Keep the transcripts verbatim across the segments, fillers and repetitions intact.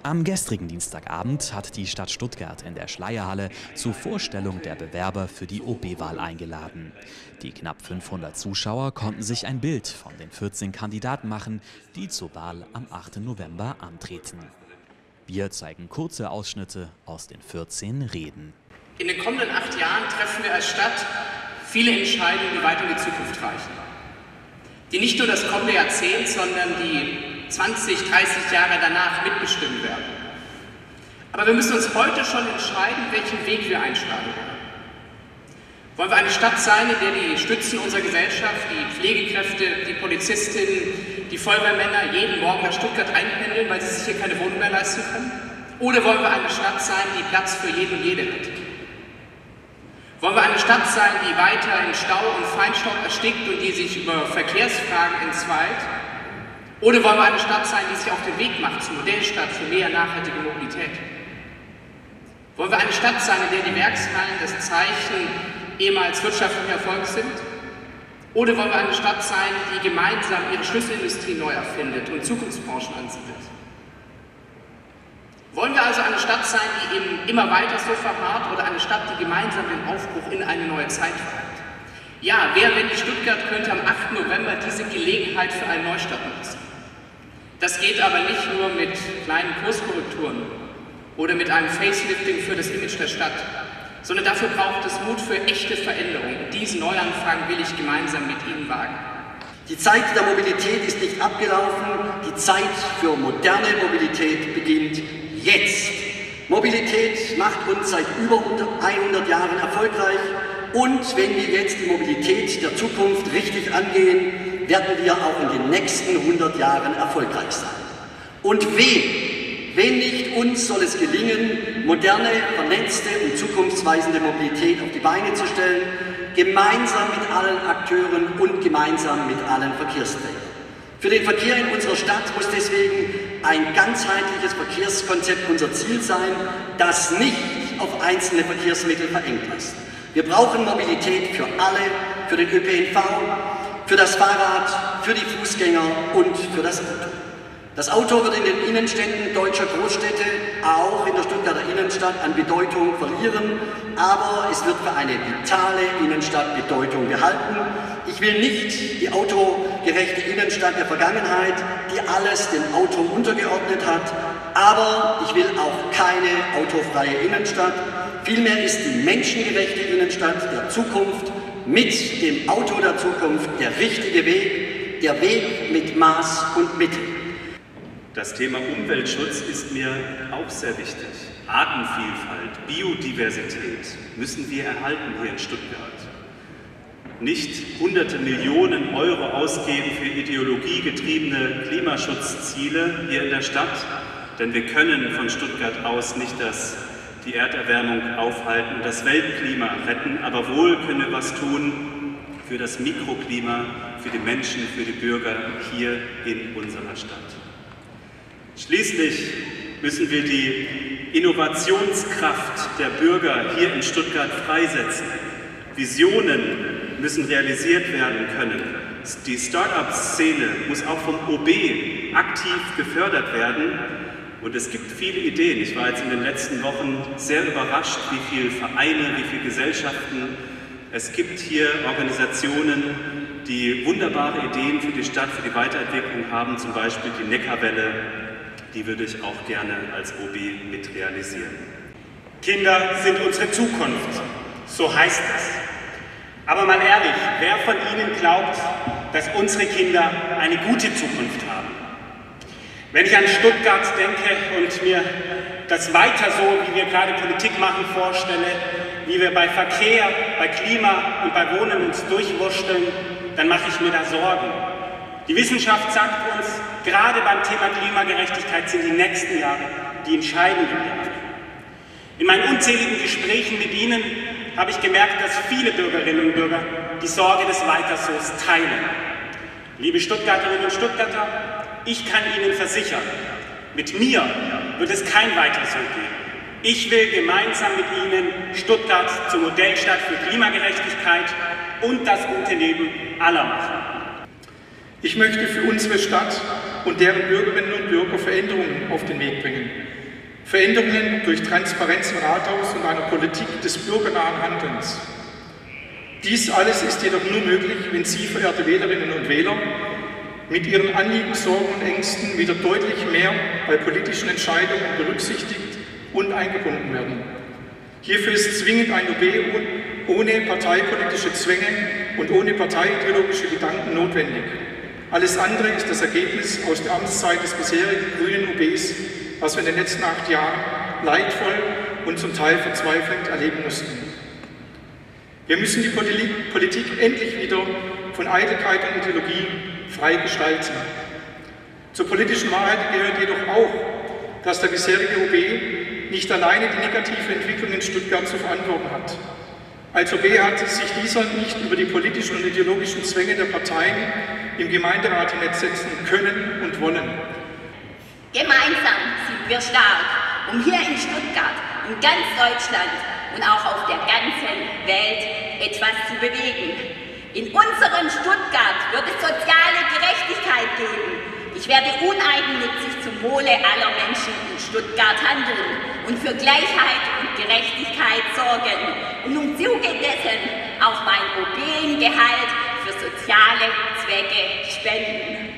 Am gestrigen Dienstagabend hat die Stadt Stuttgart in der Schleierhalle zur Vorstellung der Bewerber für die O B-Wahl eingeladen. Die knapp fünfhundert Zuschauer konnten sich ein Bild von den vierzehn Kandidaten machen, die zur Wahl am achten November antreten. Wir zeigen kurze Ausschnitte aus den vierzehn Reden. In den kommenden acht Jahren treffen wir als Stadt viele Entscheidungen, die weit in die Zukunft reichen. Die nicht nur das kommende Jahrzehnt, sondern die zwanzig, dreißig Jahre danach mitbestimmen werden. Aber wir müssen uns heute schon entscheiden, welchen Weg wir einschlagen wollen. Wollen wir eine Stadt sein, in der die Stützen unserer Gesellschaft, die Pflegekräfte, die Polizistinnen, die Feuerwehrmänner jeden Morgen nach Stuttgart einpendeln, weil sie sich hier keine Wohnung mehr leisten können? Oder wollen wir eine Stadt sein, die Platz für jeden und jede hat? Wollen wir eine Stadt sein, die weiter in Stau und Feinstaub erstickt und die sich über Verkehrsfragen entzweit? Oder wollen wir eine Stadt sein, die sich auf den Weg macht zur Modellstadt für mehr nachhaltige Mobilität? Wollen wir eine Stadt sein, in der die Werkshallen das Zeichen ehemals wirtschaftlicher Erfolgs sind? Oder wollen wir eine Stadt sein, die gemeinsam ihre Schlüsselindustrie neu erfindet und Zukunftsbranchen ansiedelt? Wollen wir also eine Stadt sein, die eben immer weiter so verharrt, oder eine Stadt, die gemeinsam den Aufbruch in eine neue Zeit wagt? Ja, wer, wenn nicht Stuttgart, könnte am achten November diese Gelegenheit für einen Neustart nutzen? Das geht aber nicht nur mit kleinen Kurskorrekturen oder mit einem Facelifting für das Image der Stadt, sondern dafür braucht es Mut für echte Veränderungen. Diesen Neuanfang will ich gemeinsam mit Ihnen wagen. Die Zeit der Mobilität ist nicht abgelaufen, die Zeit für moderne Mobilität beginnt jetzt. Mobilität macht uns seit über hundert Jahren erfolgreich, und wenn wir jetzt die Mobilität der Zukunft richtig angehen, werden wir auch in den nächsten hundert Jahren erfolgreich sein. Und wem, wenn nicht uns, soll es gelingen, moderne, vernetzte und zukunftsweisende Mobilität auf die Beine zu stellen, gemeinsam mit allen Akteuren und gemeinsam mit allen Verkehrsträgern. Für den Verkehr in unserer Stadt muss deswegen ein ganzheitliches Verkehrskonzept unser Ziel sein, das nicht auf einzelne Verkehrsmittel verengt ist. Wir brauchen Mobilität für alle, für den Ö P N V, für das Fahrrad, für die Fußgänger und für das Auto. Das Auto wird in den Innenstädten deutscher Großstädte, auch in der Stuttgarter Innenstadt, an Bedeutung verlieren, aber es wird für eine vitale Innenstadt Bedeutung behalten. Ich will nicht die autogerechte Innenstadt der Vergangenheit, die alles dem Auto untergeordnet hat, aber ich will auch keine autofreie Innenstadt. Vielmehr ist die menschengerechte Innenstadt der Zukunft mit dem Auto der Zukunft der richtige Weg, der Weg mit Maß und Mitte. Das Thema Umweltschutz ist mir auch sehr wichtig. Artenvielfalt, Biodiversität müssen wir erhalten hier in Stuttgart. Nicht hunderte Millionen Euro ausgeben für ideologiegetriebene Klimaschutzziele hier in der Stadt, denn wir können von Stuttgart aus nicht das, die Erderwärmung aufhalten und das Weltklima retten, aber wohl können wir was tun für das Mikroklima, für die Menschen, für die Bürger hier in unserer Stadt. Schließlich müssen wir die Innovationskraft der Bürger hier in Stuttgart freisetzen. Visionen müssen realisiert werden können. Die Start-up-Szene muss auch vom O B aktiv gefördert werden. Und es gibt viele Ideen. Ich war jetzt in den letzten Wochen sehr überrascht, wie viele Vereine, wie viele Gesellschaften es gibt hier, Organisationen, die wunderbare Ideen für die Stadt, für die Weiterentwicklung haben, zum Beispiel die Neckarwelle. Die würde ich auch gerne als O B mit realisieren. Kinder sind unsere Zukunft, so heißt es. Aber mal ehrlich, wer von Ihnen glaubt, dass unsere Kinder eine gute Zukunft haben? Wenn ich an Stuttgart denke und mir das weiter so, wie wir gerade Politik machen, vorstelle, wie wir bei Verkehr, bei Klima und bei Wohnen uns durchwursteln, dann mache ich mir da Sorgen. Die Wissenschaft sagt uns, gerade beim Thema Klimagerechtigkeit sind die nächsten Jahre die entscheidenden Jahre. In meinen unzähligen Gesprächen mit Ihnen habe ich gemerkt, dass viele Bürgerinnen und Bürger die Sorge des Weitersos teilen. Liebe Stuttgarterinnen und Stuttgarter, ich kann Ihnen versichern, mit mir wird es kein Weiterso geben. Ich will gemeinsam mit Ihnen Stuttgart zur Modellstadt für Klimagerechtigkeit und das gute Leben aller machen. Ich möchte für unsere Stadt und deren Bürgerinnen und Bürger Veränderungen auf den Weg bringen. Veränderungen durch Transparenz im Rathaus und einer Politik des bürgernahen Handelns. Dies alles ist jedoch nur möglich, wenn Sie, verehrte Wählerinnen und Wähler, mit Ihren Anliegen, Sorgen und Ängsten wieder deutlich mehr bei politischen Entscheidungen berücksichtigt und eingebunden werden. Hierfür ist zwingend ein O B ohne parteipolitische Zwänge und ohne parteiideologische Gedanken notwendig. Alles andere ist das Ergebnis aus der Amtszeit des bisherigen grünen O Bs, was wir in den letzten acht Jahren leidvoll und zum Teil verzweifelnd erleben mussten. Wir müssen die Politik endlich wieder von Eitelkeit und Ideologie frei gestalten. Zur politischen Wahrheit gehört jedoch auch, dass der bisherige O B nicht alleine die negative Entwicklung in Stuttgart zu verantworten hat. Als O B hat sich dieser nicht über die politischen und ideologischen Zwänge der Parteien im Gemeinderat hinwegsetzen können und wollen. Gemeinsam sind wir stark, um hier in Stuttgart, in ganz Deutschland und auch auf der ganzen Welt etwas zu bewegen. In unserem Stuttgart wird es soziale Gerechtigkeit geben. Ich werde uneigennützig zum Wohle aller Menschen in Stuttgart handeln und für Gleichheit und Gerechtigkeit sorgen und im Zuge dessen auch mein O B-Gehalt für soziale Zwecke spenden.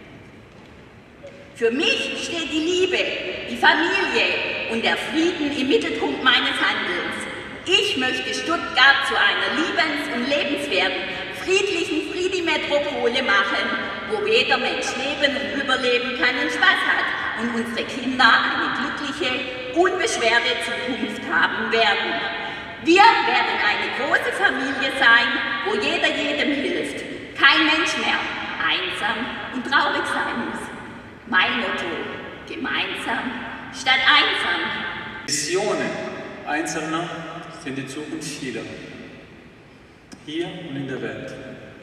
Für mich steht die Liebe, die Familie und der Frieden im Mittelpunkt meines Handelns. Ich möchte Stuttgart zu einer liebens- und lebenswerten, friedlichen Friedi-Metropole machen, wo jeder Mensch leben und überleben kann und Spaß hat und unsere Kinder eine glückliche, unbeschwerte Zukunft haben werden. Wir werden eine große Familie sein, wo jeder jedem hilft. Kein Mensch mehr einsam und traurig sein muss. Mein Motto: gemeinsam statt einsam. Visionen Einzelner sind die Zukunft vieler, hier und in der Welt.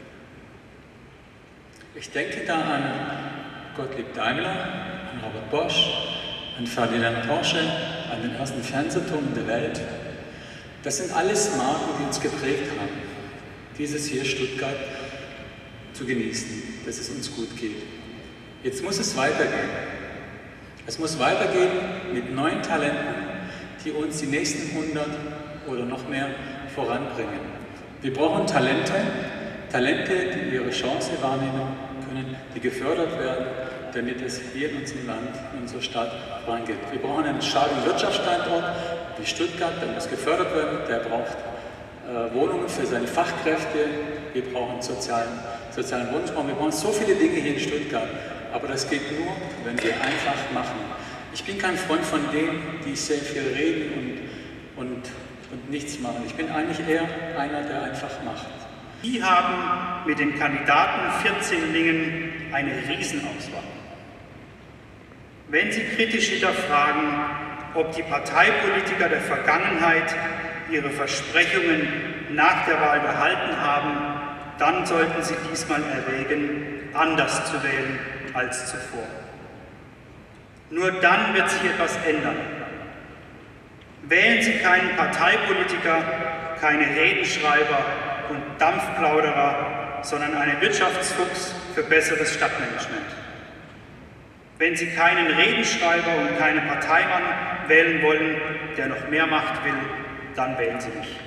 Ich denke da an Gottlieb Daimler, an Robert Bosch, an Ferdinand Porsche, an den ersten Fernsehturm der Welt. Das sind alles Marken, die uns geprägt haben, dieses hier Stuttgart zu genießen, dass es uns gut geht. Jetzt muss es weitergehen. Es muss weitergehen mit neuen Talenten, die uns die nächsten hundert oder noch mehr voranbringen. Wir brauchen Talente, Talente, die ihre Chance wahrnehmen können, die gefördert werden, damit es hier in unserem Land, in unserer Stadt vorangeht. Wir brauchen einen starken Wirtschaftsstandort wie Stuttgart, der muss gefördert werden, der braucht äh, Wohnungen für seine Fachkräfte, wir brauchen sozialen, sozialen Wohnungsbau, wir brauchen so viele Dinge hier in Stuttgart, aber das geht nur, wenn wir einfach machen. Ich bin kein Freund von denen, die sehr viel reden und, und, und nichts machen. Ich bin eigentlich eher einer, der einfach macht. Sie haben mit den Kandidaten vierzehnlingen eine Riesenauswahl. Wenn Sie kritisch hinterfragen, ob die Parteipolitiker der Vergangenheit ihre Versprechungen nach der Wahl gehalten haben, dann sollten Sie diesmal erwägen, anders zu wählen als zuvor. Nur dann wird sich etwas ändern. Wählen Sie keinen Parteipolitiker, keine Redenschreiber und Dampfplauderer, sondern einen Wirtschaftsfuchs für besseres Stadtmanagement. Wenn Sie keinen Redenschreiber und keinen Parteimann wählen wollen, der noch mehr Macht will, dann wählen Sie mich.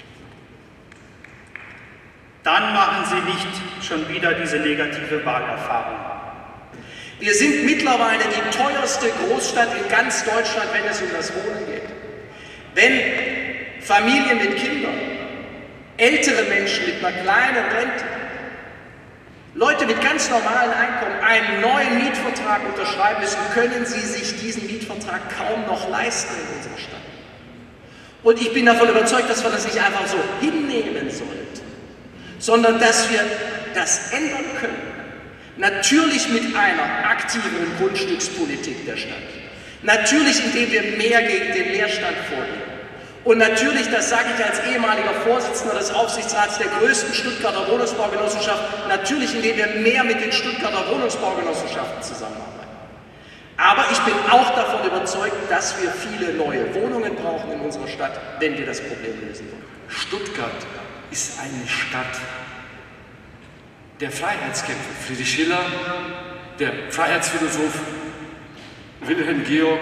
Dann machen Sie nicht schon wieder diese negative Wahlerfahrung. Wir sind mittlerweile die teuerste Großstadt in ganz Deutschland, wenn es um das Wohnen geht. Wenn Familien mit Kindern, ältere Menschen mit einer kleinen Rente, Leute mit ganz normalen Einkommen einen neuen Mietvertrag unterschreiben müssen, können sie sich diesen Mietvertrag kaum noch leisten in unserer Stadt. Und ich bin davon überzeugt, dass wir das nicht einfach so hinnehmen sollten, sondern dass wir das ändern können. Natürlich mit einer aktiveren Grundstückspolitik der Stadt. Natürlich, indem wir mehr gegen den Leerstand vorgehen. Und natürlich, das sage ich als ehemaliger Vorsitzender des Aufsichtsrats der größten Stuttgarter Wohnungsbaugenossenschaft, natürlich, indem wir mehr mit den Stuttgarter Wohnungsbaugenossenschaften zusammenarbeiten. Aber ich bin auch davon überzeugt, dass wir viele neue Wohnungen brauchen in unserer Stadt, wenn wir das Problem lösen wollen. Stuttgart ist eine Stadt der Freiheitskämpfer. Friedrich Schiller, der Freiheitsphilosoph Wilhelm Georg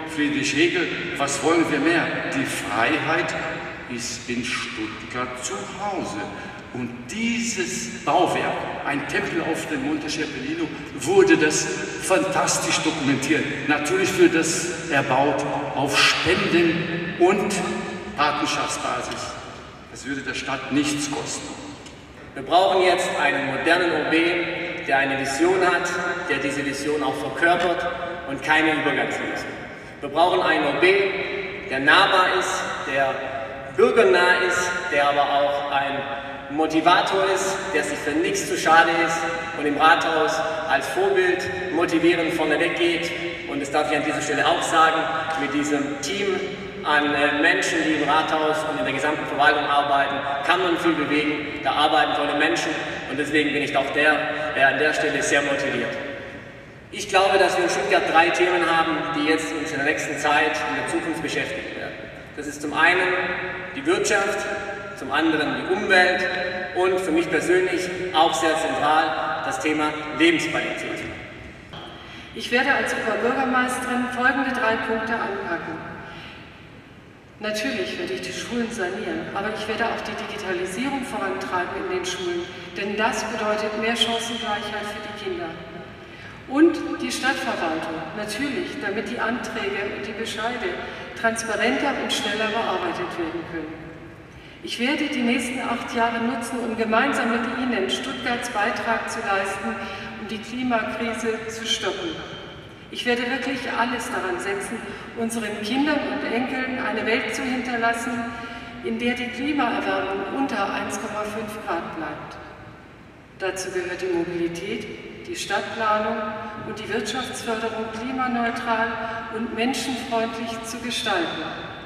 Friedrich Hegel, was wollen wir mehr? Die Freiheit ist in Stuttgart zu Hause. Und dieses Bauwerk, ein Tempel auf dem Monte Cepelino, wurde das fantastisch dokumentiert. Natürlich wird das erbaut auf Spenden und Patenschaftsbasis. Das würde der Stadt nichts kosten. Wir brauchen jetzt einen modernen O B, der eine Vision hat, der diese Vision auch verkörpert und keine Übergangslösung. Wir brauchen einen O B, der nahbar ist, der bürgernah ist, der aber auch ein Motivator ist, der sich für nichts zu schade ist und im Rathaus als Vorbild motivierend vorneweg geht. Und das darf ich an dieser Stelle auch sagen, mit diesem Team an Menschen, die im Rathaus und in der gesamten Verwaltung arbeiten, kann man viel bewegen. Da arbeiten tolle Menschen und deswegen bin ich auch der, der an der Stelle sehr motiviert. Ich glaube, dass wir in Stuttgart drei Themen haben, die jetzt uns in der nächsten Zeit in der Zukunft beschäftigen werden. Das ist zum einen die Wirtschaft, zum anderen die Umwelt und für mich persönlich auch sehr zentral das Thema Lebensqualität. Ich werde als Oberbürgermeisterin folgende drei Punkte anpacken. Natürlich werde ich die Schulen sanieren, aber ich werde auch die Digitalisierung vorantreiben in den Schulen, denn das bedeutet mehr Chancengleichheit für die Kinder. Und die Stadtverwaltung, natürlich, damit die Anträge und die Bescheide transparenter und schneller bearbeitet werden können. Ich werde die nächsten acht Jahre nutzen, um gemeinsam mit Ihnen Stuttgarts Beitrag zu leisten, um die Klimakrise zu stoppen. Ich werde wirklich alles daran setzen, unseren Kindern und Enkeln eine Welt zu hinterlassen, in der die Klimaerwärmung unter eins Komma fünf Grad bleibt. Dazu gehört die Mobilität, die Stadtplanung und die Wirtschaftsförderung klimaneutral und menschenfreundlich zu gestalten.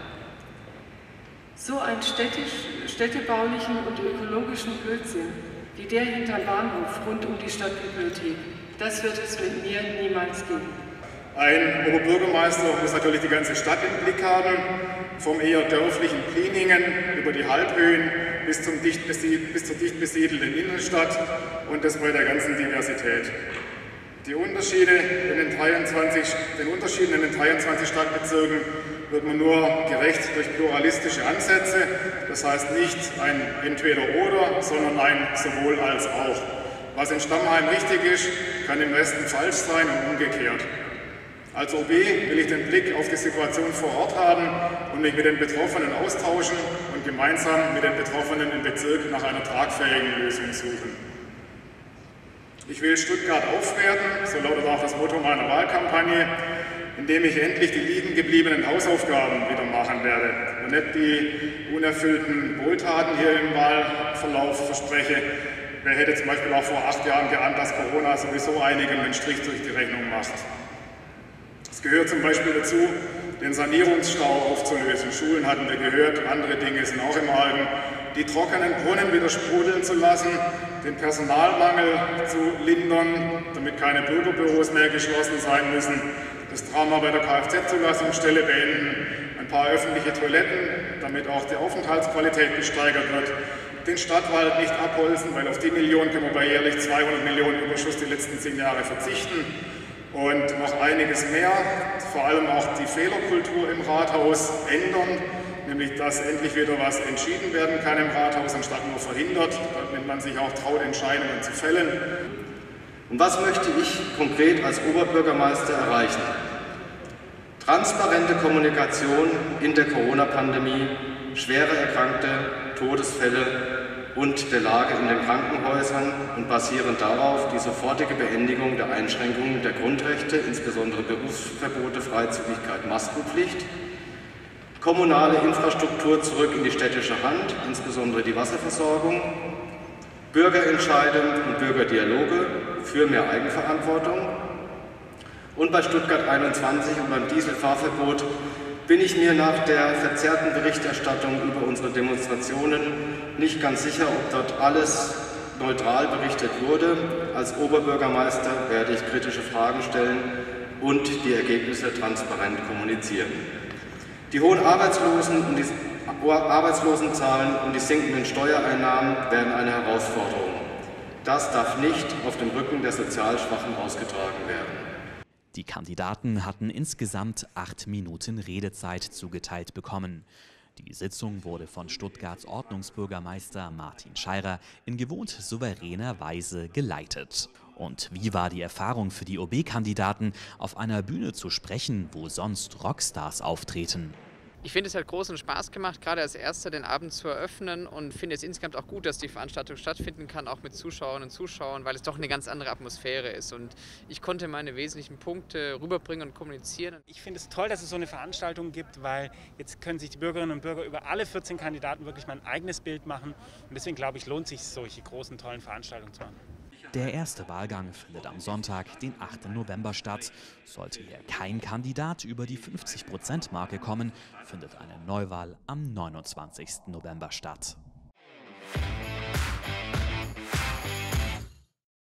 So einen städtisch, städtebaulichen und ökologischen Blödsinn wie der hinterm Bahnhof rund um die Stadtbibliothek, das wird es mit mir niemals geben. Ein Oberbürgermeister muss natürlich die ganze Stadt im Blick haben, vom eher dörflichen Pliningen über die Halbhöhen bis, zum dicht bis zur dicht besiedelten Innenstadt und das bei der ganzen Diversität. Die Unterschiede in den, dreiundzwanzig, den Unterschieden in den dreiundzwanzig Stadtbezirken wird man nur gerecht durch pluralistische Ansätze, das heißt nicht ein Entweder-Oder, sondern ein Sowohl als auch. Was in Stammheim richtig ist, kann im Westen falsch sein und umgekehrt. Als O B will ich den Blick auf die Situation vor Ort haben und mich mit den Betroffenen austauschen und gemeinsam mit den Betroffenen im Bezirk nach einer tragfähigen Lösung suchen. Ich will Stuttgart aufwerten, so lautet auch das Motto meiner Wahlkampagne, indem ich endlich die liegen gebliebenen Hausaufgaben wieder machen werde und nicht die unerfüllten Wohltaten hier im Wahlverlauf verspreche. Wer hätte zum Beispiel auch vor acht Jahren geahnt, dass Corona sowieso einigen einen Strich durch die Rechnung macht. Es gehört zum Beispiel dazu, den Sanierungsstau aufzulösen. Schulen hatten wir gehört, andere Dinge sind auch im Argen. Die trockenen Brunnen wieder sprudeln zu lassen, den Personalmangel zu lindern, damit keine Bürgerbüros mehr geschlossen sein müssen, das Drama bei der Kfz-Zulassungsstelle beenden, ein paar öffentliche Toiletten, damit auch die Aufenthaltsqualität gesteigert wird, den Stadtwald nicht abholzen, weil auf die Million können wir bei jährlich zweihundert Millionen Überschuss die letzten zehn Jahre verzichten. Und noch einiges mehr, vor allem auch die Fehlerkultur im Rathaus ändern, nämlich dass endlich wieder was entschieden werden kann im Rathaus, anstatt nur verhindert, damit man sich auch traut, Entscheidungen zu fällen. Und was möchte ich konkret als Oberbürgermeister erreichen? Transparente Kommunikation in der Corona-Pandemie, schwere Erkrankte, Todesfälle und der Lage in den Krankenhäusern und basierend darauf die sofortige Beendigung der Einschränkungen der Grundrechte, insbesondere Berufsverbote, Freizügigkeit, Maskenpflicht, kommunale Infrastruktur zurück in die städtische Hand, insbesondere die Wasserversorgung, Bürgerentscheide und Bürgerdialoge für mehr Eigenverantwortung. Und bei Stuttgart einundzwanzig und beim Dieselfahrverbot bin ich mir nach der verzerrten Berichterstattung über unsere Demonstrationen nicht ganz sicher, ob dort alles neutral berichtet wurde. Als Oberbürgermeister werde ich kritische Fragen stellen und die Ergebnisse transparent kommunizieren. Die hohen Arbeitslosen und die Arbeitslosenzahlen und die sinkenden Steuereinnahmen werden eine Herausforderung. Das darf nicht auf dem Rücken der sozial Schwachen ausgetragen werden. Die Kandidaten hatten insgesamt acht Minuten Redezeit zugeteilt bekommen. Die Sitzung wurde von Stuttgarts Ordnungsbürgermeister Martin Scheirer in gewohnt souveräner Weise geleitet. Und wie war die Erfahrung für die O B-Kandidaten, auf einer Bühne zu sprechen, wo sonst Rockstars auftreten? Ich finde, es hat großen Spaß gemacht, gerade als Erster den Abend zu eröffnen, und finde es insgesamt auch gut, dass die Veranstaltung stattfinden kann, auch mit Zuschauerinnen und Zuschauern, weil es doch eine ganz andere Atmosphäre ist. Und ich konnte meine wesentlichen Punkte rüberbringen und kommunizieren. Ich finde es toll, dass es so eine Veranstaltung gibt, weil jetzt können sich die Bürgerinnen und Bürger über alle vierzehn Kandidaten wirklich mal ein eigenes Bild machen. Und deswegen glaube ich, lohnt sich solche großen, tollen Veranstaltungen zu machen. Der erste Wahlgang findet am Sonntag, den achten November statt. Sollte hier kein Kandidat über die fünfzig Prozent Marke kommen, findet eine Neuwahl am neunundzwanzigsten November statt.